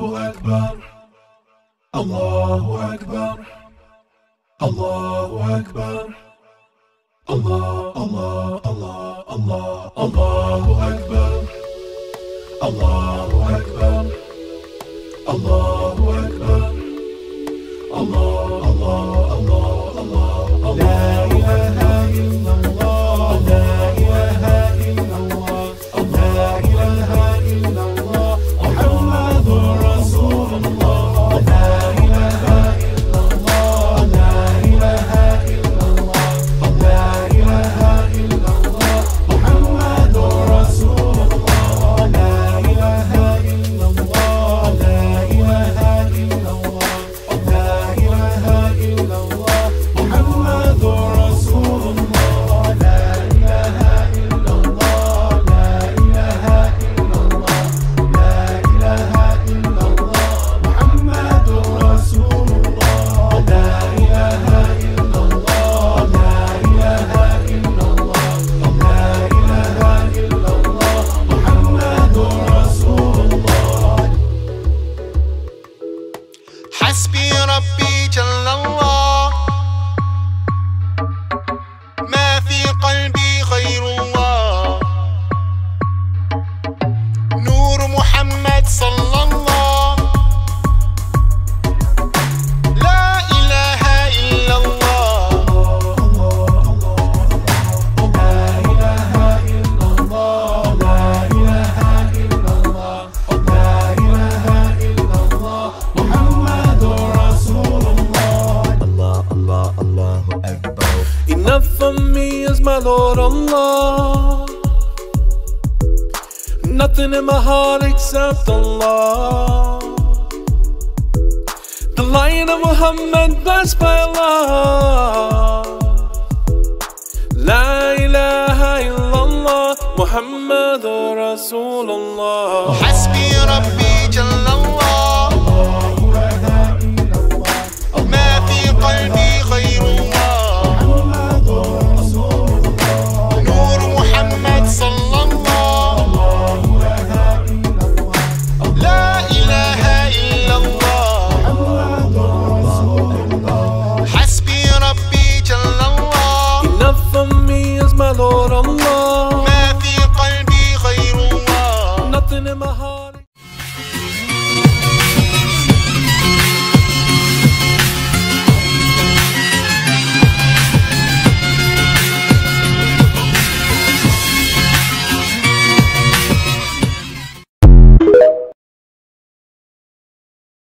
الله أكبر الله أكبر الله أكبر الله الله الله الله الله أكبر الله أكبر الله أكبر الله الله الله الله لا إله إلا الله لا إله إلا الله لا إله إلا الله محمد رسول الله لا إله إلا الله لا إله إلا الله لا إله إلا الله محمد رسول الله لا إله إلا الله لا إله إلا الله لا إله إلا الله محمد رسول الله لا إله إلا الله لا إله إلا الله لا إله إلا الله محمد رسول الله لا إله إلا الله لا إله إلا الله لا إله إلا الله محمد رسول الله. حسبي ربي جل الله ما في قلبي غير الله نور محمد صلى الله لا إله إلا الله لا إله إلا الله لا إله إلا الله لا إله إلا الله محمد رسول الله. Allah, Allah, Allahu Akbar. Enough for me is my Lord Allah. Nothing in my heart except Allah. The Lion of Muhammad, blessed by Allah. La ilaha illallah Muhammadur Rasulullah. حسبي